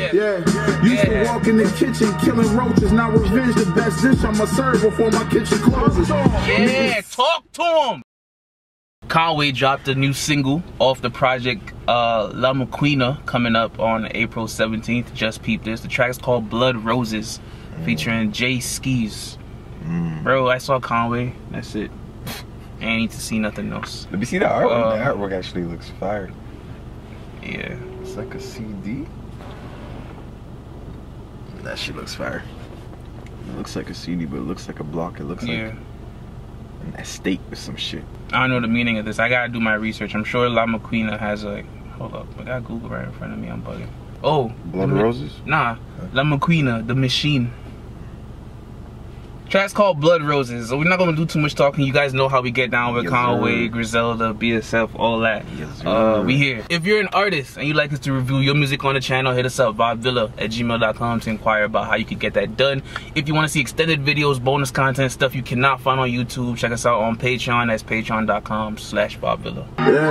Used to walk in the kitchen killing roaches. Now revenge the best dish I'ma serve before my kitchen closes. Yeah, talk to him. Conway dropped a new single off the project La Maquina coming up on April 17th. Just peep this. The track is called Blood Roses, featuring Skeese. Bro, I saw Conway. That's it. I ain't need to see nothing else. Let me see the artwork. The artwork actually looks fire. Yeah. It's like a CD. That shit looks fire. It looks like a CD, but it looks like a block. It looks like an estate or some shit. I don't know the meaning of this. I gotta do my research. I'm sure La Maquina has a... Hold up. I got Google right in front of me. I'm bugging. Oh. Blood Roses? Nah. La Maquina, the machine. Track's called Blood Roses. So we're not gonna do too much talking. You guys know how we get down with Conway, Griselda, BSF, all that. We here. If you're an artist and you'd like us to review your music on the channel, hit us up, VibeVilla@gmail.com, to inquire about how you can get that done. If you want to see extended videos, bonus content, stuff you cannot find on YouTube, check us out on Patreon. That's patreon.com/VibeVilla.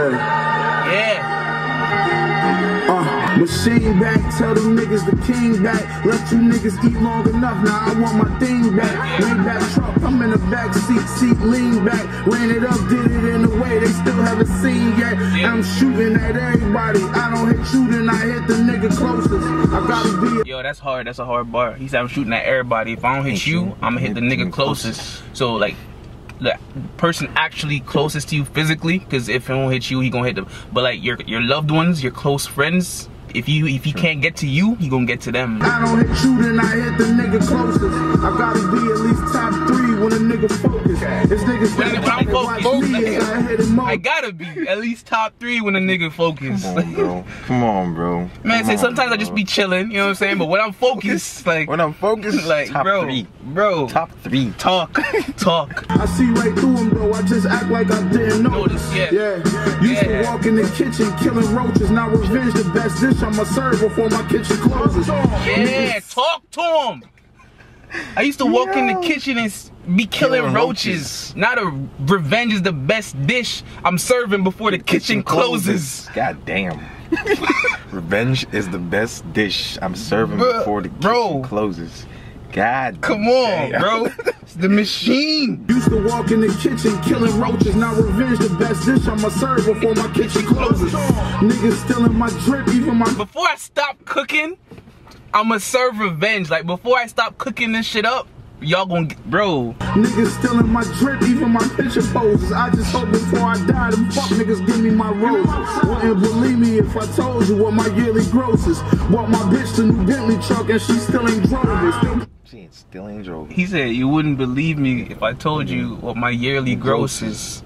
Machine back, tell them niggas the king back. Let you niggas eat long enough, now I want my thing back. Lean back truck, I'm in the back seat, lean back. Ran it up, did it in a way they still haven't seen yet. I'm shooting at everybody, I don't hit you, then I hit the nigga closest. I gotta be. Yo, that's hard, that's a hard bar. He said I'm shooting at everybody. If I don't hit you, I'm gonna hit the nigga closest. So like, the person actually closest to you physically, because if he don't hit you, he gonna hit them. But like your loved ones, your close friends, if he can't get to you, he gonna get to them. I don't hit you, then I hit the nigga closest. I gotta be at least top 3 when a nigga focus. This nigga's when I'm focused, I gotta be at least top 3 when a nigga focus. Come on, bro. Come on, bro. Man, say sometimes I just be chilling, you know what I'm saying? But when I'm focused, like when I'm focused, like top 3. Bro. Top 3. Talk. I see right through him though, I just act like I didn't notice. Used to walk in the kitchen killing roaches. Now revenge the best dish I'ma serve before my kitchen closes. Talk to him. I used to walk in the kitchen and be killing roaches. Now the revenge is the best dish I'm serving before the kitchen closes. God damn. Revenge is the best dish I'm serving before the kitchen closes. God come on, bro. It's the machine. Used to walk in the kitchen killing roaches. Now revenge the best dish I'ma serve before my kitchen closes. Niggas stealing my drip, even my... Before I stop cooking, I'ma serve revenge. Like before I stop cooking this shit up, y'all gonna get, bro. Niggas stealing my drip, even my picture poses. I just hope before I die, them fuck niggas give me my roses. Wouldn't believe me if I told you what my yearly gross is. Bought my bitch the new Bentley truck and she still ain't drove it. She still ain't drove it. He said you wouldn't believe me if I told you what my yearly gross is.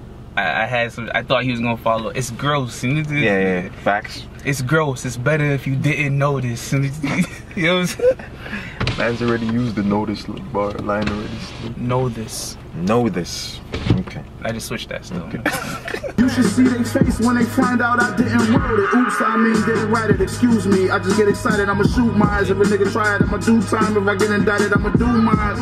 I thought he was gonna follow. It's gross. Yeah, facts. It's gross. It's better if you didn't notice. You know what I'm saying? Man's already used the notice bar line already. Know this. Know this. Okay. I just switched that still. Okay. You should see their face when they find out I didn't wrote it. Oops, I mean didn't write it. Excuse me. I just get excited. I'ma shoot mine. If a nigga try it, I'ma do time. If I get indicted, I'ma do mine.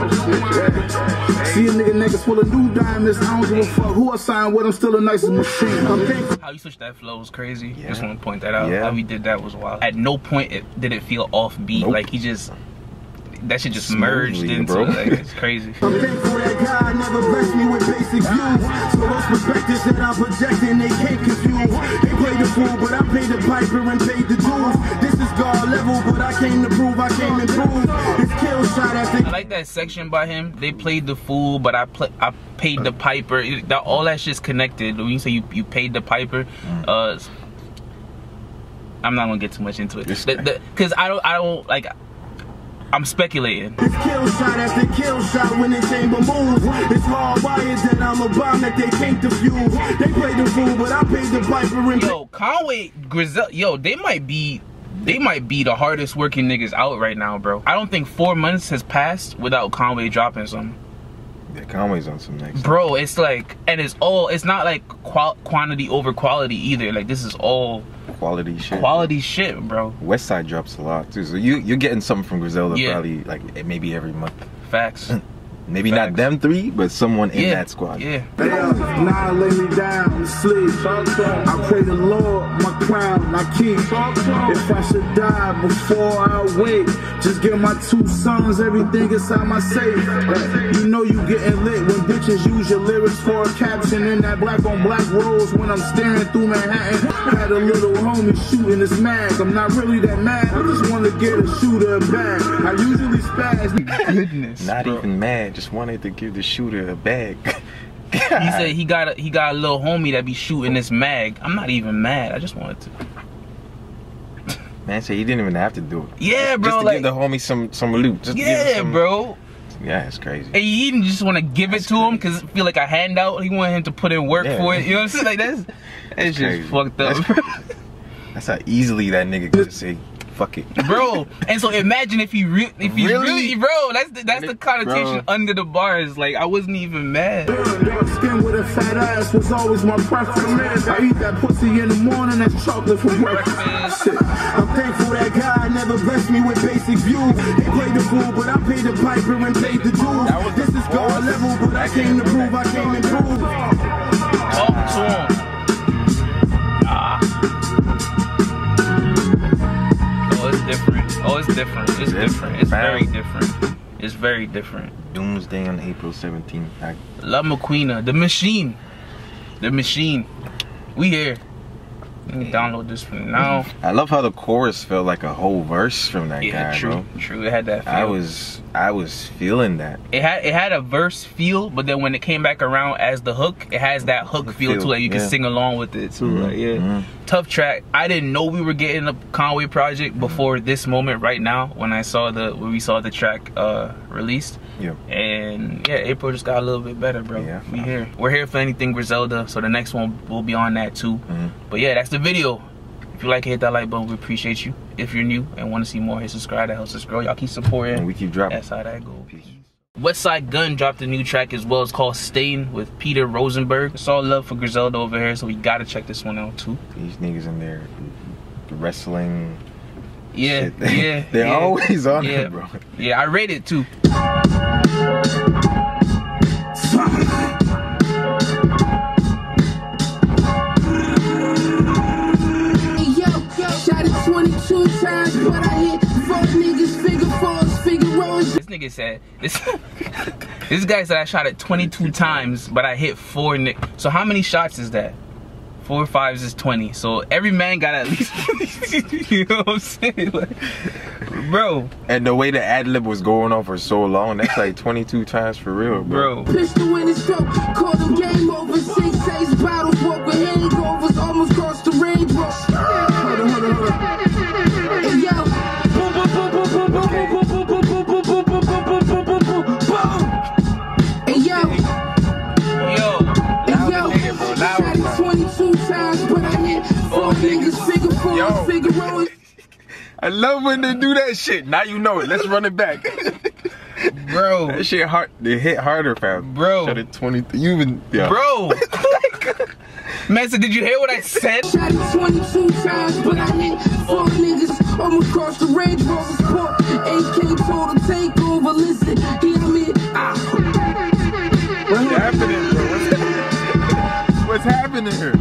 See a nigga niggas full of new diamonds. I don't give a fuck who I signed with. I'm still the nicest machine. How you switched that flow was crazy. Just want to point that out. How we did that was wild. At no point did it feel offbeat. Like he just... That shit just merged into it. Like, it's crazy. I'm thankful that God never blessed me with basic views. So those perspectives that I'm projecting, they can't confuse. They played the fool, but I paid the piper and paid the dues. This is God level, but I came to prove, I came to prove. It's kill shot at the... I like that section by him. They played the fool, but I paid the piper. All that shit's connected. When you say you paid the piper, I'm not gonna get too much into it. Because I don't like... I'm speculating. It's kill shot after kill shot when the chamber moves. It's hard wired that I'm a bomb that they can't defuse. They play the fool, but I paid the piper and... Yo, Conway, Griselda, yo, they might be the hardest working niggas out right now, bro. I don't think 4 months has passed without Conway dropping something. Yeah, Conway's on some next. Bro, it's like, and it's not like quantity over quality either. Like this is all quality shit. Quality shit, bro. Westside drops a lot too, so you're getting something from Griselda probably like maybe every month. Facts. Maybe not them three, but someone in that squad. Yeah. Now lay me down to sleep. I pray the Lord my crown I keep. If I should die before I wake, just give my 2 sons everything inside my safe. You know you getting lit when bitches use your lyrics for a caption in that black on black rose when I'm staring through Manhattan. Had a little homie shooting his mag. I'm not really that mad. I just want to get a shooter a bag. I usually spaz. Goodness. Not even mad. Just wanted to give the shooter a bag. He said he got a little homie that be shooting this mag. I'm not even mad. I just wanted to. Man said he didn't even have to do it. Yeah, bro. Just to give the homie some loot. Just bro. Yeah, it's crazy. And he didn't just want to give it to him because feel like a handout. He wanted him to put in work for it. You know what I'm saying? Like that's just fucked up. That's how easily that nigga could say, fuck it, bro. And so imagine if he really, bro. That's the connotation under the bars. Like I wasn't even mad. Dark skin with a fat ass was always my preference. I eat that pussy in the morning. That's chocolate for breakfast. I'm thankful that God never blessed me with basic views. They played the fool, but I paid the piper and paid the dues. This is God level, but I came to prove I came and prove. Talk to him. Oh, it's different. It's different. It's very different. It's very different. Doomsday on April 17th. La McQueena, the machine. The machine. We here. Let me download this one now. I love how the chorus felt like a whole verse from that guy, true, bro. True. It had that feel. I was feeling that. It had a verse feel, but then when it came back around as the hook, it has that hook feel too. Like you can sing along with it too. Like, tough track. I didn't know we were getting a Conway project before this moment right now when we saw the track released. Yeah. And yeah, April just got a little bit better, bro. Yeah. We here. We're here for anything Griselda, so the next one will be on that too. But yeah, that's the video. If you like it, hit that like button. We appreciate you. If you're new and want to see more, hit subscribe. That helps us grow. Y'all keep supporting. And we keep dropping. That's how that goes. Peace. Westside Gun dropped a new track as well. It's called Stain with Peter Rosenberg. It's all love for Griselda over here, so we gotta check this one out too. These niggas in there wrestling. Yeah, shit. Yeah. They're always on it, bro. Yeah, I rate it too. This nigga said this guy said I shot it 22 times, but I hit 4 So how many shots is that? 4 5s is 20. So every man got at least. You know what I'm saying? Like, bro. And the way the ad-lib was going on for so long, that's like 22 times for real, bro. Pistol in his throat, call them game over. 6 ace bottles, walk with hangovers, almost crossed the range. Hold on. Hey, yo. I love when they do that shit. Now you know it. Let's run it back. Bro. That shit hard. They hit harder, fam. Bro. Shot it 20. You even. Yeah. Bro. Man, so did you hear what I said? Shot it 22 times, but I hit 4 niggas almost across the range. Rover Sport. AK told to take over. Listen, hear me. What's happening, bro? What's happening here?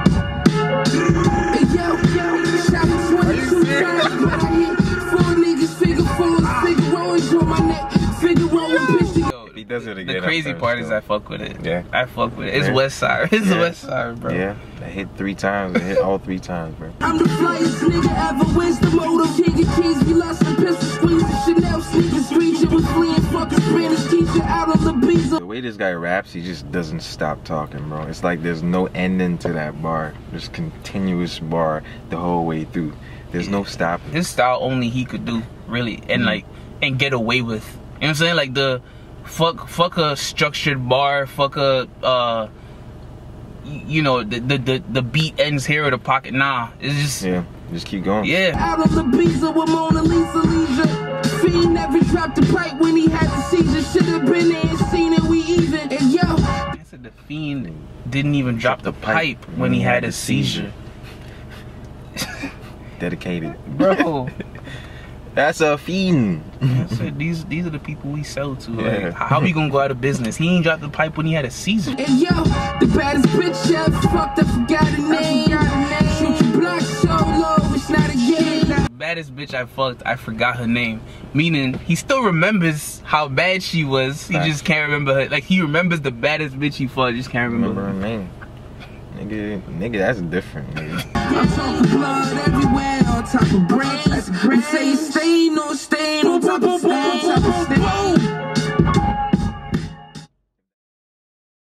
Hey, yo, shot it 22 times, but I hit 4 niggas. Figure 4, figure rolling on my neck. Figure rolling, bitch. He does it again. The crazy part is I fuck with it. Yeah. I fuck with it. It's Westside. It's Westside, bro. Yeah. I hit 3 times. I hit all 3 times, bro. I'm the flyest nigga ever. Where's the motive? King of keys, we lost some pistol squeezing. Chanel sneakers, preacher was fleeing. Fucking Spanish teacher out on the visa. The way this guy raps, he just doesn't stop talking, bro. It's like there's no ending to that bar. There's continuous bar the whole way through. There's no stopping. His style only he could do, really, and like, and get away with. You know what I'm saying? Like the fuck a structured bar, fuck a you know, the beat ends here or the pocket. Nah, it's just just keep going. Yeah. Out on the visa with Mona Lisa leisure. Fiend never dropped the pipe when he had the seizure. Should have been there and seen it. We even. And yo, I said the Fiend didn't even drop the pipe when he had a seizure. Dedicated, bro. That's a fiend. So these are the people we sell to. Like, how we gonna go out of business? He ain't dropped the pipe when he had a season. Hey yo, the baddest bitch I fucked, I forgot her name. Shoot your block so low, it's not a game. The baddest bitch I fucked, I forgot her name. Meaning, he still remembers how bad she was. He just can't remember her. Like, he remembers the baddest bitch he fucked, just can't remember her name. Nigga, that's different, nigga. I'm talking blood everywhere, on top of brains. You say you stain on top of